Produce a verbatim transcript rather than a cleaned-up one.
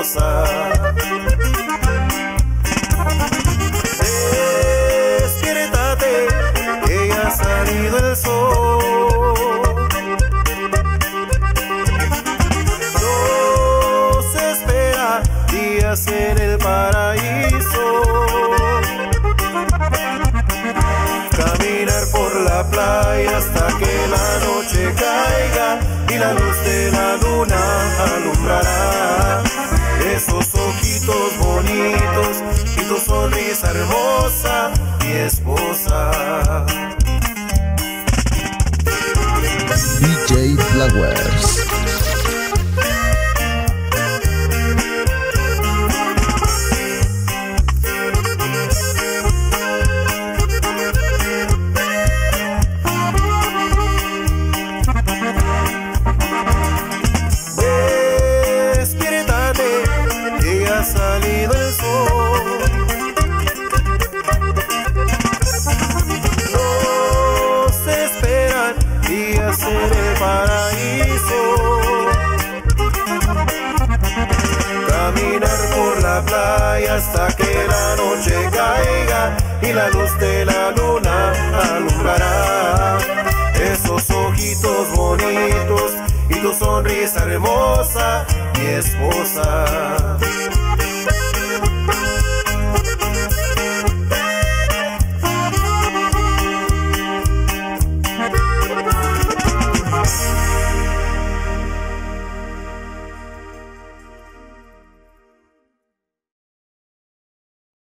esposa. Despiértate, que ya ha salido el sol. Nos espera días en el paraíso. Caminar por la playa hasta que la noche caiga y la luz de la luna alumbrará esos ojitos bonitos y tu sonrisa hermosa, mi esposa. D J Flowers. Ha salido el sol. Nos esperan días en el paraíso. Caminar por la playa hasta que la noche caiga y la luz de la luna alumbrará esos ojitos bonitos y tu sonrisa hermosa, mi esposa.